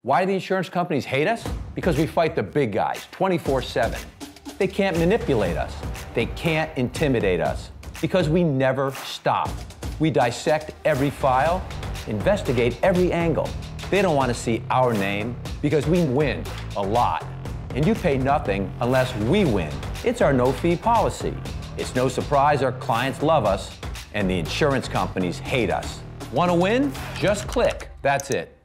Why do the insurance companies hate us? Because we fight the big guys 24/7. They can't manipulate us. They can't intimidate us because we never stop. We dissect every file, investigate every angle. They don't want to see our name because we win a lot. And you pay nothing unless we win. It's our no-fee policy. It's no surprise our clients love us and the insurance companies hate us. Want to win? Just click. That's it.